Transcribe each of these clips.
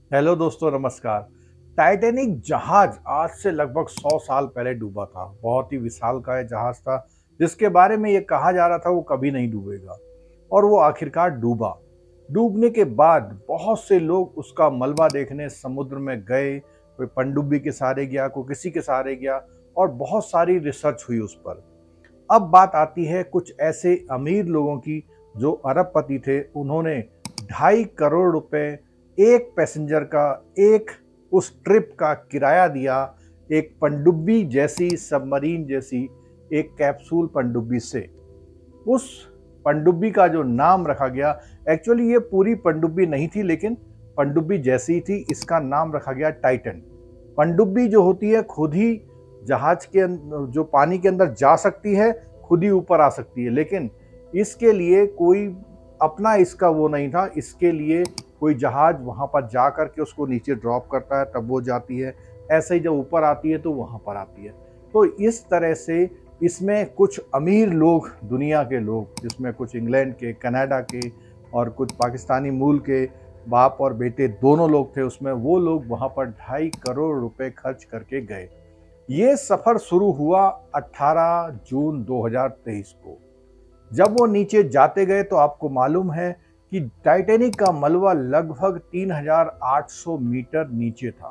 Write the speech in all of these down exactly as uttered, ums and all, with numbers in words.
Hello दोस्तों, नमस्कार। Titanic जहाज आज से लगभग सौ साल पहले डूबा था। बहुत ही विशालकाय जहाज था जिसके बारे में ये कहा जा रहा था वो कभी नहीं डूबेगा, और वो आखिरकार डूबा। डूबने के बाद बहुत से लोग उसका मलबा देखने समुद्र में गए। कोई पनडुब्बी के सहारे गया, कोई किसी के सहारे गया, और बहुत सारी रिसर्च हुई उस पर। अब बात आती है कुछ ऐसे अमीर लोगों की जो अरबपति थे। उन्होंने ढाई करोड़ रुपए एक पैसेंजर का, एक उस ट्रिप का किराया दिया, एक पनडुब्बी जैसी, सबमरीन जैसी एक कैप्सूल पनडुब्बी से। उस पनडुब्बी का जो नाम रखा गया, एक्चुअली ये पूरी पनडुब्बी नहीं थी लेकिन पनडुब्बी जैसी ही थी, इसका नाम रखा गया टाइटन। पनडुब्बी जो होती है खुद ही जहाज के अं- जो पानी के अंदर जा सकती है, खुद ही ऊपर आ सकती है, लेकिन इसके लिए कोई अपना इसका वो नहीं था। इसके लिए कोई जहाज वहां पर जा करके उसको नीचे ड्रॉप करता है, तब वो जाती है। ऐसे ही जब ऊपर आती है तो वहां पर आती है। तो इस तरह से इसमें कुछ अमीर लोग, दुनिया के लोग, जिसमें कुछ इंग्लैंड के, कनाडा के और कुछ पाकिस्तानी मूल के बाप और बेटे दोनों लोग थे उसमें। वो लोग वहां पर ढाई करोड़ रुपए खर्च करके गए। ये सफर शुरू हुआ अठारह जून दो हज़ार तेईस को। जब वो नीचे जाते गए तो आपको मालूम है कि टाइटैनिक का मलबा लगभग तीन हज़ार आठ सौ मीटर नीचे था।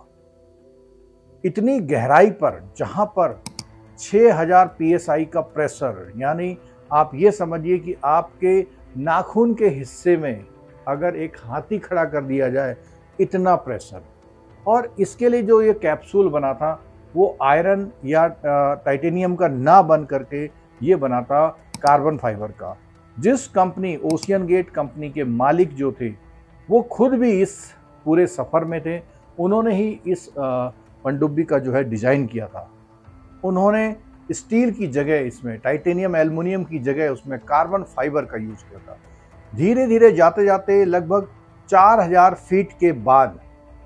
इतनी गहराई पर, जहां पर छह हज़ार पीएसआई का प्रेशर, यानी आप ये समझिए कि आपके नाखून के हिस्से में अगर एक हाथी खड़ा कर दिया जाए, इतना प्रेशर। और इसके लिए जो ये कैप्सूल बना था वो आयरन या अ, टाइटेनियम का ना बन करके ये बना था कार्बन फाइबर का। जिस कंपनी, ओशियन गेट कंपनी के मालिक जो थे, वो खुद भी इस पूरे सफ़र में थे। उन्होंने ही इस अ, पनडुब्बी का जो है डिज़ाइन किया था। उन्होंने स्टील की जगह इसमें, टाइटेनियम एल्युमिनियम की जगह उसमें कार्बन फाइबर का यूज़ किया था। धीरे धीरे जाते जाते लगभग चार हज़ार फीट के बाद,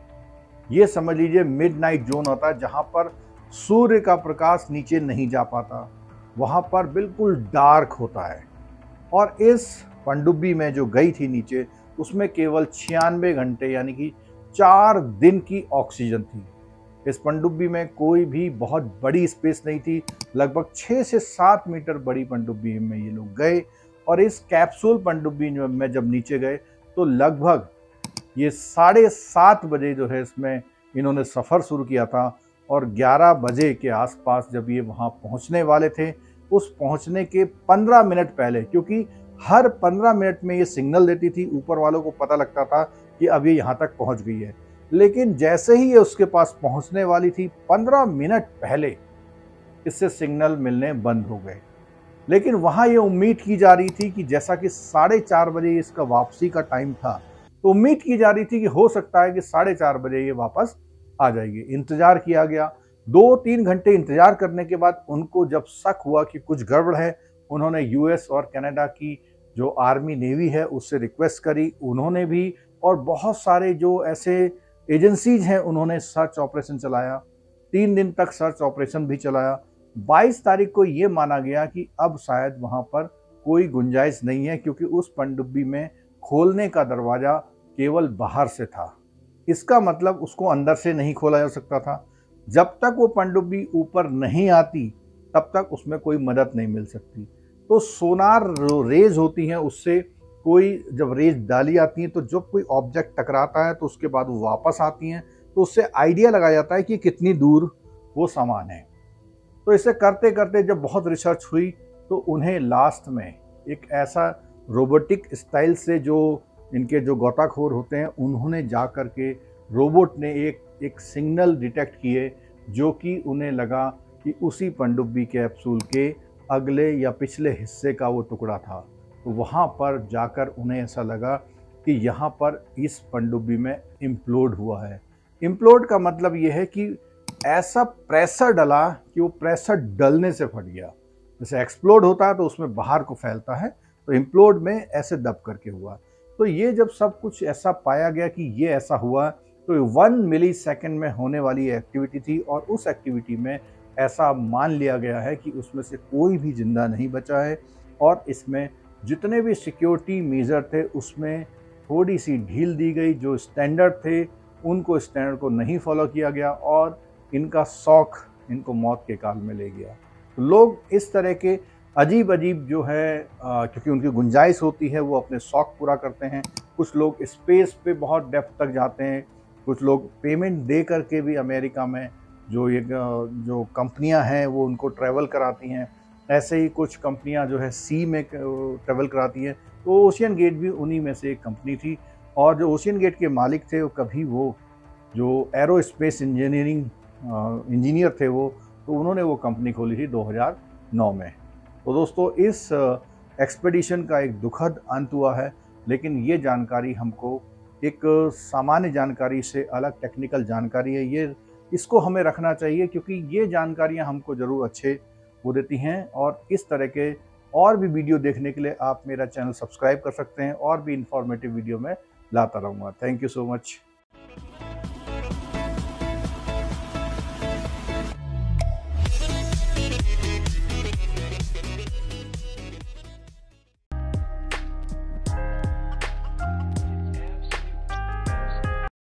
ये समझ लीजिए मिडनाइट जोन होता है जहां पर सूर्य का प्रकाश नीचे नहीं जा पाता, वहां पर बिल्कुल डार्क होता है। और इस पनडुब्बी में जो गई थी नीचे, उसमें केवल छियानवे घंटे यानी कि चार दिन की ऑक्सीजन थी। इस पनडुब्बी में कोई भी बहुत बड़ी स्पेस नहीं थी। लगभग छः से सात मीटर बड़ी पनडुब्बी में ये लोग गए। और इस कैप्सूल पनडुब्बी में जब नीचे गए तो लगभग ये साढ़े सात बजे जो है इसमें इन्होंने सफ़र शुरू किया था। और ग्यारह बजे के आसपास जब ये वहाँ पहुँचने वाले थे, उस पहुँचने के पंद्रह मिनट पहले, क्योंकि हर पंद्रह मिनट में ये सिग्नल देती थी, ऊपर वालों को पता लगता था कि अब ये यहाँ तक पहुँच गई है। लेकिन जैसे ही ये उसके पास पहुँचने वाली थी, पंद्रह मिनट पहले इससे सिग्नल मिलने बंद हो गए। लेकिन वहाँ ये उम्मीद की जा रही थी कि जैसा कि साढ़े चार बजे इसका वापसी का टाइम था, तो उम्मीद की जा रही थी कि हो सकता है कि साढ़े चार बजे ये वापस आ जाएगी। इंतजार किया गया। दो तीन घंटे इंतजार करने के बाद उनको जब शक हुआ कि कुछ गड़बड़ है, उन्होंने यूएस और कनाडा की जो आर्मी नेवी है उससे रिक्वेस्ट करी। उन्होंने भी, और बहुत सारे जो ऐसे एजेंसीज हैं, उन्होंने सर्च ऑपरेशन चलाया। तीन दिन तक सर्च ऑपरेशन भी चलाया। बाईस तारीख को ये माना गया कि अब शायद वहाँ पर कोई गुंजाइश नहीं है, क्योंकि उस पनडुब्बी में खोलने का दरवाज़ा केवल बाहर से था। इसका मतलब उसको अंदर से नहीं खोला जा सकता था। जब तक वो पनडुब्बी ऊपर नहीं आती, तब तक उसमें कोई मदद नहीं मिल सकती। तो सोनार जो रेज होती हैं, उससे कोई जब रेज डाली आती हैं तो जब कोई ऑब्जेक्ट टकराता है तो उसके बाद वो वापस आती हैं, तो उससे आइडिया लगाया जाता है कि कितनी दूर वो सामान है। तो इसे करते करते जब बहुत रिसर्च हुई तो उन्हें लास्ट में एक ऐसा रोबोटिक स्टाइल से, जो इनके जो गोताखोर होते हैं, उन्होंने जा कर के रोबोट ने एक एक सिग्नल डिटेक्ट किए, जो कि उन्हें लगा कि उसी पनडुब्बी कैप्सूल के अगले या पिछले हिस्से का वो टुकड़ा था। तो वहाँ पर जाकर उन्हें ऐसा लगा कि यहाँ पर इस पनडुब्बी में इम्प्लोड हुआ है। इम्प्लोड का मतलब ये है कि ऐसा प्रेशर डला कि वो प्रेशर डलने से फट गया। जैसे एक्सप्लोड होता है तो उसमें बाहर को फैलता है, तो इम्प्लोड में ऐसे दब करके हुआ। तो ये जब सब कुछ ऐसा पाया गया कि ये ऐसा हुआ, तो वन मिली सेकेंड में होने वाली एक्टिविटी थी। और उस एक्टिविटी में ऐसा मान लिया गया है कि उसमें से कोई भी जिंदा नहीं बचा है। और इसमें जितने भी सिक्योरिटी मेजर थे उसमें थोड़ी सी ढील दी गई। जो स्टैंडर्ड थे उनको स्टैंडर्ड को नहीं फॉलो किया गया और इनका शौक इनको मौत के काल में ले गया। तो लोग इस तरह के अजीब अजीब जो है, क्योंकि उनकी गुंजाइश होती है, वो अपने शौक पूरा करते हैं। कुछ लोग स्पेस पे बहुत डेप्थ तक जाते हैं, कुछ लोग पेमेंट दे करके भी अमेरिका में जो ये जो कंपनियां हैं वो उनको ट्रैवल कराती हैं। ऐसे ही कुछ कंपनियां जो है सी में ट्रैवल कराती हैं। तो ओशियन गेट भी उन्हीं में से एक कंपनी थी। और जो ओशियन गेट के मालिक थे वो कभी वो जो एरोस्पेस इंजीनियरिंग इंजीनियर थे वो, तो उन्होंने वो कंपनी खोली थी दो हज़ार नौ में। तो दोस्तों इस एक्सपेडिशन का एक दुखद अंत हुआ है, लेकिन ये जानकारी हमको एक सामान्य जानकारी से अलग टेक्निकल जानकारी है। ये इसको हमें रखना चाहिए क्योंकि ये जानकारियाँ हमको ज़रूर अच्छे वो देती हैं। और इस तरह के और भी वीडियो देखने के लिए आप मेरा चैनल सब्सक्राइब कर सकते हैं और भी इंफॉर्मेटिव वीडियो में लाता रहूँगा। Thank you so much.